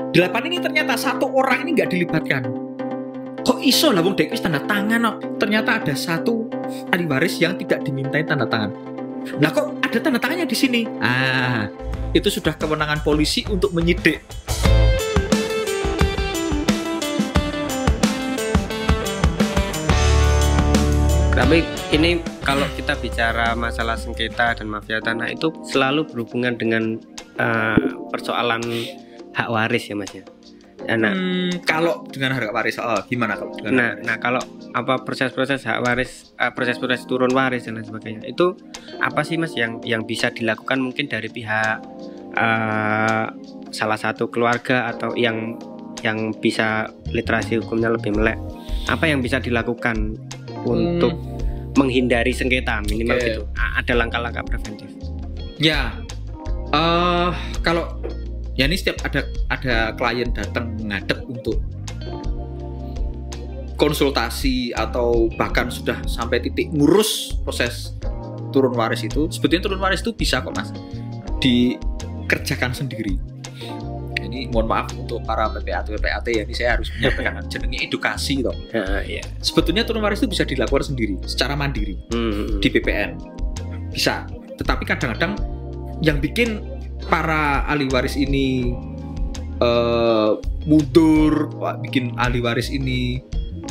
8 ini ternyata satu orang ini nggak dilibatkan. Kok iso lah wong dek wis tanda tangan no? Ternyata ada satu ahli waris yang tidak dimintai tanda tangan. Nah kok ada tanda tangannya di sini? Itu sudah kewenangan polisi untuk menyidik. Tapi ini kalau kita bicara masalah sengketa dan mafia tanah itu selalu berhubungan dengan persoalan hak waris ya Mas ya. Nah, kalau dengan hak waris, gimana kalau dengan hak waris? Nah kalau apa proses-proses hak waris, proses-proses turun waris dan lain sebagainya itu apa sih Mas yang bisa dilakukan mungkin dari pihak salah satu keluarga atau yang bisa literasi hukumnya lebih melek, apa yang bisa dilakukan untuk menghindari sengketa minimal gitu? Ada langkah-langkah preventif? Ya, kalau ya ini setiap ada klien datang menghadap untuk konsultasi atau bahkan sudah sampai titik ngurus proses turun waris itu, sebetulnya turun waris itu bisa kok Mas dikerjakan sendiri. Ini mohon maaf untuk para PPAT ya, ini saya harus menyampaikan jenenge edukasi toh. Iya. Sebetulnya turun waris itu bisa dilakukan sendiri secara mandiri di BPN bisa, tetapi kadang-kadang yang bikin para ahli waris ini mundur, bikin ahli waris ini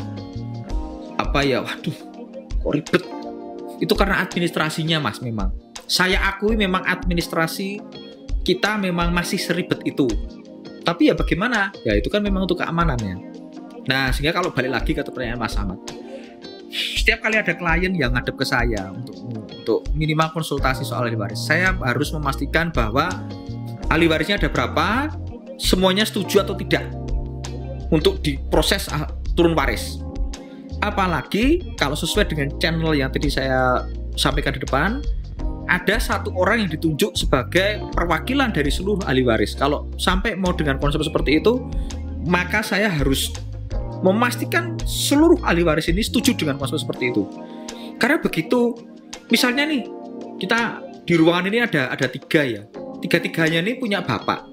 waduh kok ribet, itu karena administrasinya Mas. Memang saya akui memang administrasi kita memang masih seribet itu. Tapi ya bagaimana? Ya itu kan memang untuk keamanannya. Nah, sehingga kalau balik lagi ke pertanyaan Mas Ahmad, setiap kali ada klien yang ngadep ke saya untuk minimal konsultasi soal ahli waris, saya harus memastikan bahwa ahli warisnya ada berapa, semuanya setuju atau tidak untuk diproses turun waris. Apalagi kalau sesuai dengan channel yang tadi saya sampaikan di depan, ada satu orang yang ditunjuk sebagai perwakilan dari seluruh ahli waris. Kalau sampai mau dengan konsep seperti itu, maka saya harus memastikan seluruh ahli waris ini setuju dengan konsep seperti itu. Karena begitu, misalnya nih, kita di ruangan ini ada 3 ya. Tiga-tiganya ini punya bapak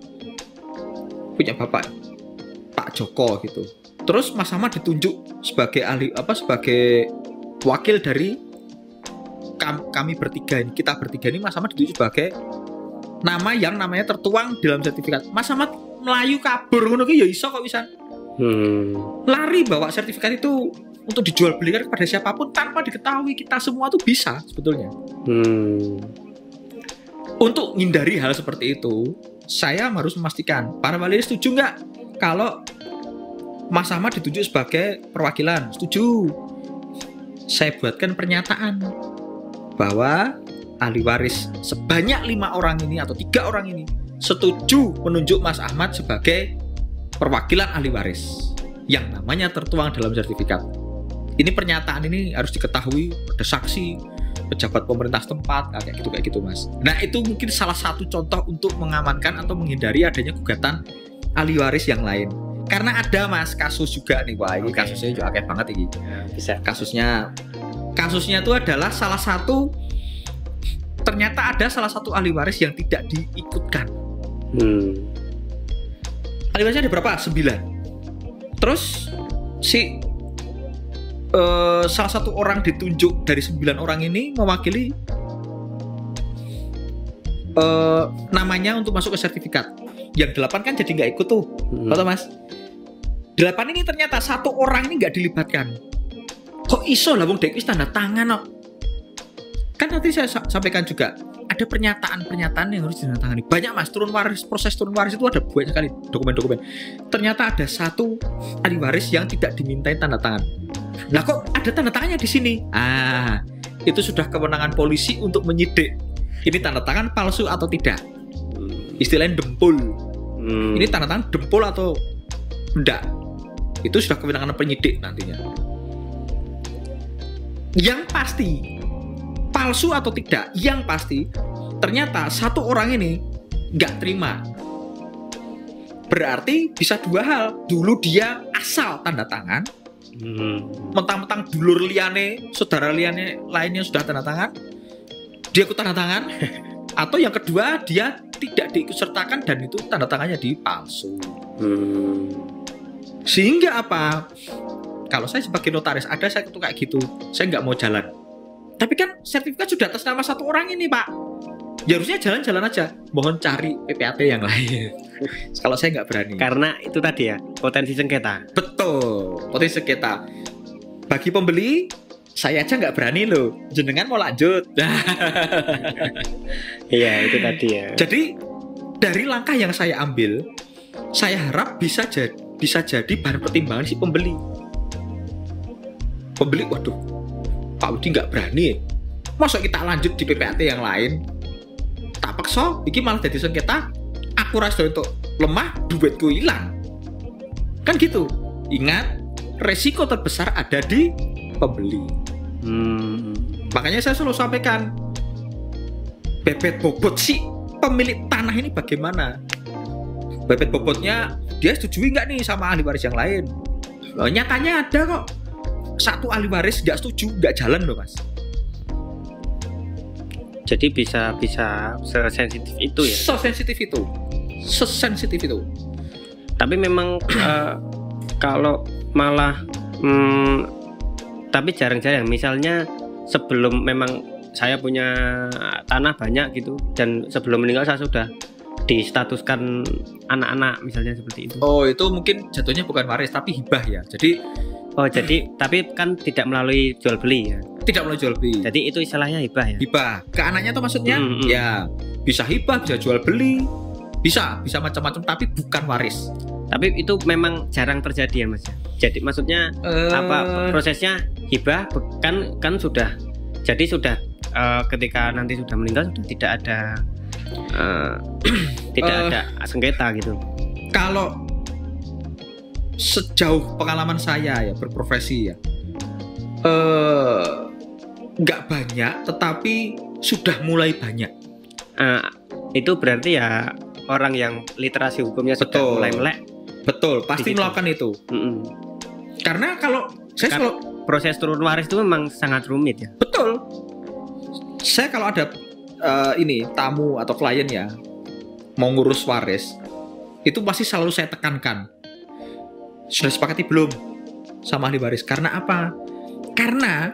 Pak Joko gitu. Terus Mas Ahmad ditunjuk sebagai sebagai wakil dari kami bertiga ini, kita bertiga ini. Mas Ahmad ditunjuk sebagai nama yang namanya tertuang dalam sertifikat. Mas Ahmad melayu kabur ngono ki ya iso kok bisa. Lari bawa sertifikat itu untuk dijual belikan kepada siapapun tanpa diketahui kita semua tuh bisa sebetulnya. Untuk menghindari hal seperti itu, saya harus memastikan para wali setuju nggak kalau Mas Ahmad ditunjuk sebagai perwakilan. Setuju. Saya buatkan pernyataan bahwa ahli waris sebanyak 5 orang ini atau 3 orang ini setuju menunjuk Mas Ahmad sebagai perwakilan ahli waris yang namanya tertuang dalam sertifikat. Ini pernyataan ini harus diketahui ada saksi, pejabat pemerintah setempat, kayak gitu Mas. Nah itu mungkin salah satu contoh untuk mengamankan atau menghindari adanya gugatan ahli waris yang lain. Karena ada Mas kasus juga nih, wah ini kasusnya juga akeh banget ini. Bisa. Kasusnya itu adalah ternyata ada salah satu ahli waris yang tidak diikutkan. Ahli warisnya ada berapa? 9. Terus salah satu orang ditunjuk dari 9 orang ini mewakili namanya untuk masuk ke sertifikat. Yang 8 kan jadi nggak ikut tuh, betul Mas? 8 ini ternyata satu orang ini nggak dilibatkan. Kok iso lah wong dek wis tanda tangan no? Kan nanti saya sampaikan juga ada pernyataan yang harus ditandatangani. Banyak Mas, proses turun waris itu ada banyak sekali dokumen-dokumen. Ternyata ada satu ahli waris yang tidak dimintai tanda tangan. Lah kok ada tanda tangannya di sini? Itu sudah kewenangan polisi untuk menyidik. Ini tanda tangan palsu atau tidak? Istilahnya dempul. Ini tanda tangan dempul atau enggak? Itu sudah kewenangan penyidik nantinya. Yang pasti palsu atau tidak, yang pasti ternyata satu orang ini nggak terima. Berarti bisa 2 hal. Dulu dia asal tanda tangan, mentang-mentang dulur liane, saudara liane lainnya sudah tanda tangan, dia ikut tanda tangan. Atau yang kedua, dia tidak diikutsertakan dan itu tanda tangannya palsu. Sehingga apa? Kalau saya sebagai notaris ada saya tuh kayak gitu, saya nggak mau jalan. Tapi kan sertifikat sudah atas nama satu orang ini Pak. Ya harusnya jalan-jalan aja. Mohon cari PPAT yang lain. Kalau saya nggak berani. Karena itu tadi ya potensi sengketa. Betul, potensi sengketa. Bagi pembeli, saya aja nggak berani loh. Jenengan mau lanjut. Iya itu tadi ya. Jadi dari langkah yang saya ambil, saya harap bisa jadi bahan pertimbangan si pembeli. Pembeli, waduh, Pak Budi nggak berani. Masa kita lanjut di PPAT yang lain? Tak paksa, iki malah jadi sengketa. Aku rasa untuk lemah, duitku hilang. Kan gitu. Ingat, resiko terbesar ada di pembeli. Makanya saya selalu sampaikan, bebet bobot si pemilik tanah ini bagaimana? Bebet bobotnya dia setujui nggak nih sama ahli waris yang lain? Nyatanya ada kok. Satu ahli waris nggak setuju, nggak jalan loh Mas. Jadi bisa sesensitif itu ya? Sesensitif itu. Tapi memang kalau malah tapi jarang-jarang. Misalnya sebelum memang saya punya tanah banyak gitu dan sebelum meninggal saya sudah distatuskan anak-anak misalnya seperti itu. Oh itu mungkin jatuhnya bukan waris tapi hibah ya. Jadi tapi kan tidak melalui jual beli ya. Tidak melalui jual beli. Jadi itu istilahnya hibah ya. Hibah ke anaknya tuh maksudnya ya bisa hibah, bisa jual beli, bisa macam-macam tapi bukan waris. Tapi itu memang jarang terjadi ya Mas. Jadi maksudnya apa prosesnya hibah kan sudah. Jadi sudah ketika nanti sudah meninggal sudah tidak ada ada sengketa gitu. Kalau sejauh pengalaman saya ya berprofesi ya nggak banyak tetapi sudah mulai banyak. Itu berarti ya orang yang literasi hukumnya sudah mulai melek. Betul, pasti melakukan itu. Karena kalau proses turun waris itu memang sangat rumit ya. Betul. Saya kalau ada tamu atau klien ya mau ngurus waris itu pasti selalu saya tekankan. Sudah sepakati belum sama ahli waris? Karena apa? Karena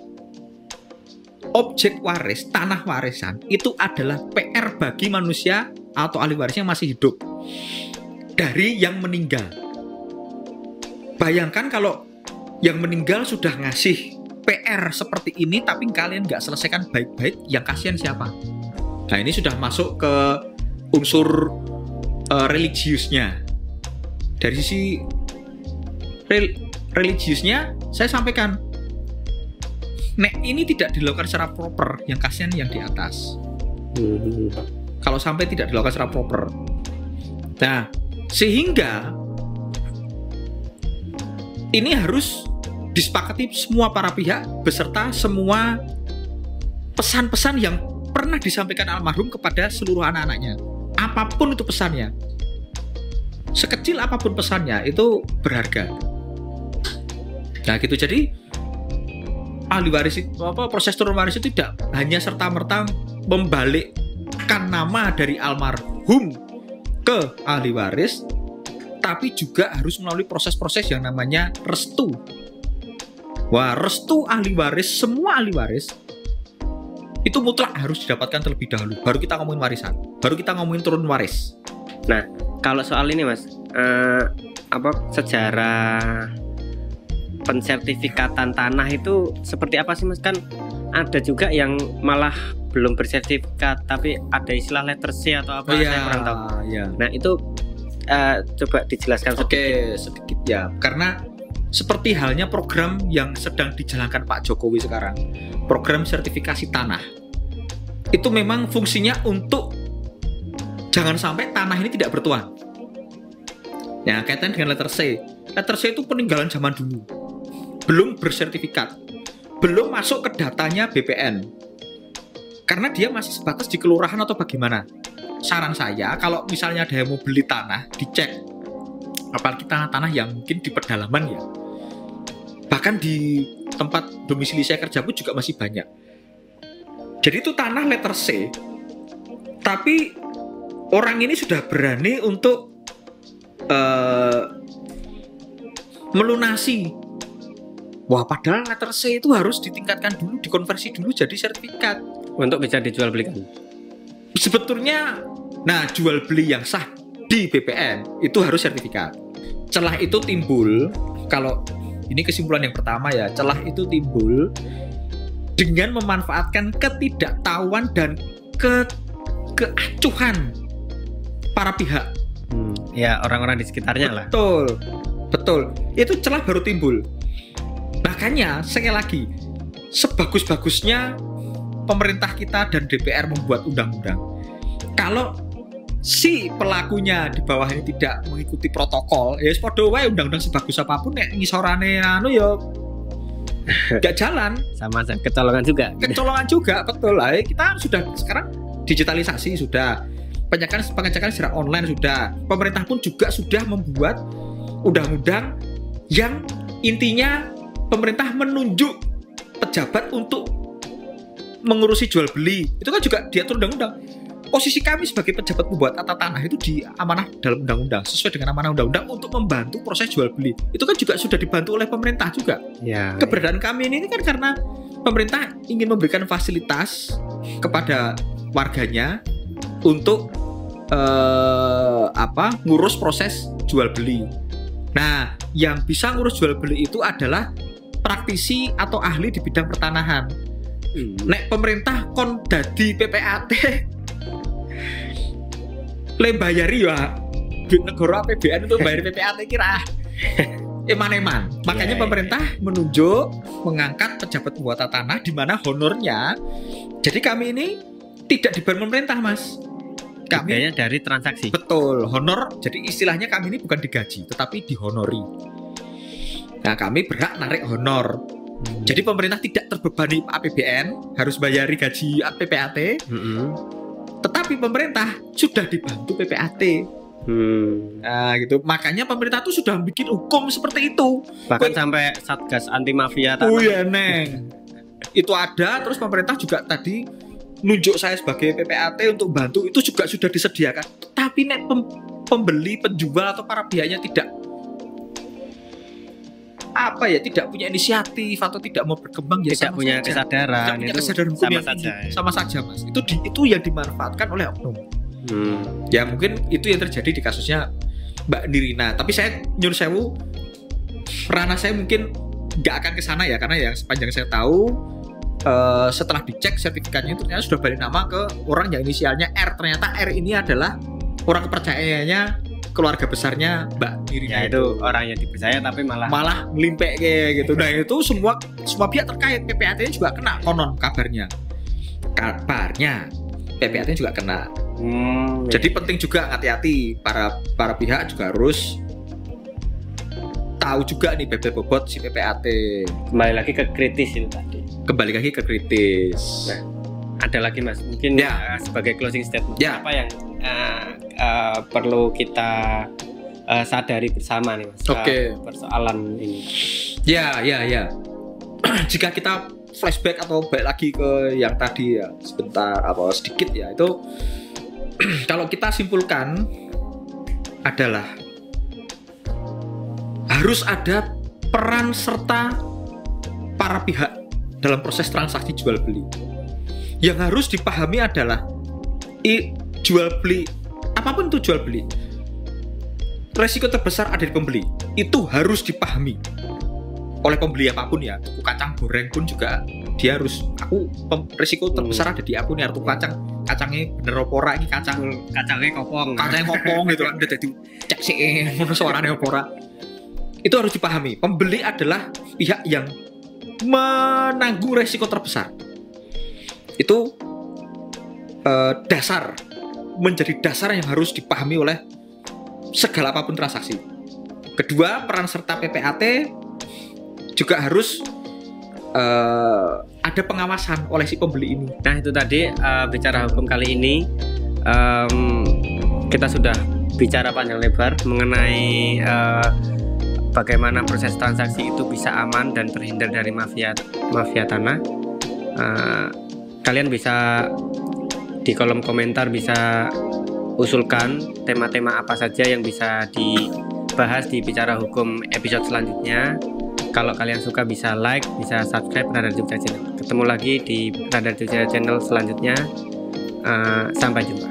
objek waris, tanah warisan itu adalah PR bagi manusia atau ahli waris yang masih hidup dari yang meninggal. Bayangkan kalau yang meninggal sudah ngasih PR seperti ini tapi kalian nggak selesaikan baik-baik, yang kasihan siapa? Nah ini sudah masuk ke unsur religiusnya. Dari sisi religiusnya saya sampaikan, nek ini tidak dilakukan secara proper, yang kasihan yang di atas. Kalau sampai tidak dilakukan secara proper, nah sehingga ini harus disepakati semua para pihak beserta semua pesan-pesan yang pernah disampaikan almarhum kepada seluruh anak-anaknya. Apapun itu pesannya, sekecil apapun pesannya itu berharga. Nah gitu, jadi ahli waris itu proses turun waris itu tidak hanya serta-merta membalikkan nama dari almarhum ke ahli waris, tapi juga harus melalui proses-proses yang namanya restu. Wah, restu ahli waris, semua ahli waris itu mutlak harus didapatkan terlebih dahulu. Baru kita ngomongin warisan, baru kita ngomongin turun waris. Nah, kalau soal ini Mas, sejarah pensertifikatan tanah itu seperti apa sih Mas? Kan ada juga yang malah belum bersertifikat tapi ada istilah letter C atau apa, saya kurang tahu. Nah itu coba dijelaskan sedikit ya, karena seperti halnya program yang sedang dijalankan Pak Jokowi sekarang, program sertifikasi tanah, itu memang fungsinya untuk jangan sampai tanah ini tidak bertuan. Ya, kaitan dengan letter C. Letter C itu peninggalan zaman dulu, belum bersertifikat, belum masuk ke datanya BPN, karena dia masih sebatas di kelurahan atau bagaimana. Saran saya, kalau misalnya ada yang mau beli tanah, dicek, apalagi tanah-tanah yang mungkin di pedalaman ya, bahkan di tempat domisili saya kerja pun juga masih banyak. Jadi itu tanah letter C, tapi orang ini sudah berani untuk melunasi. Wah, padahal letter C itu harus ditingkatkan dulu, dikonversi dulu jadi sertifikat untuk bisa dijual belikan. Sebetulnya, nah, jual beli yang sah di BPN itu harus sertifikat. Celah itu timbul, kalau ini kesimpulan yang pertama ya, celah itu timbul dengan memanfaatkan ketidaktahuan dan keacuhan para pihak. Ya, orang-orang di sekitarnya lah. Betul. Itu celah baru timbul. Makanya sekali lagi, sebagus-bagusnya pemerintah kita dan DPR membuat undang-undang, kalau si pelakunya di bawah ini tidak mengikuti protokol, ya padha wae undang-undang sebagus apapun nek ngisorane ya gak jalan. Sama kecolongan juga. Kecolongan juga, betul lah. Kita sudah sekarang digitalisasi sudah, pengecekan secara online sudah. Pemerintah pun juga sudah membuat undang-undang yang intinya pemerintah menunjuk pejabat untuk mengurusi jual beli. Itu kan juga diatur undang-undang. Posisi kami sebagai pejabat pembuat tata tanah itu diamanah dalam undang-undang, sesuai dengan amanah undang-undang untuk membantu proses jual beli. Itu kan juga sudah dibantu oleh pemerintah juga. Ya. Keberadaan kami ini kan karena pemerintah ingin memberikan fasilitas kepada warganya untuk ngurus proses jual beli. Nah, yang bisa ngurus jual beli itu adalah praktisi atau ahli di bidang pertanahan. Nek pemerintah kon dadi PPAT le bayari ya negara APBN itu bayar PPAT kira eman-eman. Makanya pemerintah menunjuk mengangkat pejabat pembuat tata tanah di mana honornya. Jadi kami ini tidak dibayar pemerintah, Mas. Kami dari transaksi. Betul, honor. Jadi istilahnya kami ini bukan digaji, tetapi dihonori. Nah, kami berhak narik honor. Jadi pemerintah tidak terbebani APBN, harus bayari gaji PPAT. Tetapi pemerintah sudah dibantu PPAT. Nah, gitu. Makanya pemerintah tuh sudah bikin hukum seperti itu. Bahkan sampai Satgas Anti Mafia Tanah. Oh iya, Neng. Itu ada, terus pemerintah juga tadi nunjuk saya sebagai PPAT untuk bantu, itu juga sudah disediakan. Tapi nek pembeli, penjual atau para pihaknya tidak tidak punya inisiatif atau tidak mau berkembang, ya tidak punya kesadaran, tidak punya kesadaran hukum sama yang saja, sama saja, Mas. Itu yang dimanfaatkan oleh oknum. Ya mungkin itu yang terjadi di kasusnya Mbak Nirina. Tapi saya nyuruh sewu, ranah saya mungkin nggak akan ke sana ya, karena yang sepanjang saya tahu setelah dicek sertifikatnya itu ternyata sudah balik nama ke orang yang inisialnya R. Ternyata R ini adalah orang kepercayaannya keluarga besarnya Mbak Nirina. Ya, itu orang yang dipercaya tapi malah melimpek kayak gitu. Nah, itu semua pihak terkait, PPAT-nya juga kena konon kabarnya PPAT-nya juga kena. Jadi penting juga hati-hati, para pihak juga harus tahu juga nih bobot si PPAT. Kembali lagi ke kritis itu tadi. Nah, ada lagi, Mas, mungkin sebagai closing statement, apa yang perlu kita sadari bersama nih, Mas, persoalan ini. Ya. Jika kita flashback atau balik lagi ke yang tadi ya, sedikit ya, itu kalau kita simpulkan adalah harus ada peran serta para pihak dalam proses transaksi jual beli. Yang harus dipahami adalah jual beli, apapun itu jual beli, resiko terbesar ada di pembeli. Itu harus dipahami oleh pembeli apapun ya. Tuku kacang goreng pun juga dia harus, resiko terbesar ada di aku nih. Tuku kacangnya bener opora, ini kacangnya kopong gitu kan, udah jadi cek sih suaranya opora. Itu harus dipahami. Pembeli adalah pihak yang menanggung resiko terbesar. Itu menjadi dasar yang harus dipahami oleh segala apapun transaksi. Kedua, peran serta PPAT juga harus ada pengawasan oleh si pembeli ini. Nah, itu tadi bicara hukum kali ini kita sudah bicara panjang lebar mengenai bagaimana proses transaksi itu bisa aman dan terhindar dari mafia tanah. Kalian bisa di kolom komentar bisa usulkan tema-tema apa saja yang bisa dibahas di Bicara Hukum episode selanjutnya. Kalau kalian suka bisa like, bisa subscribe Radar Jogja Channel. Ketemu lagi di Radar Jogja Channel selanjutnya. Sampai jumpa.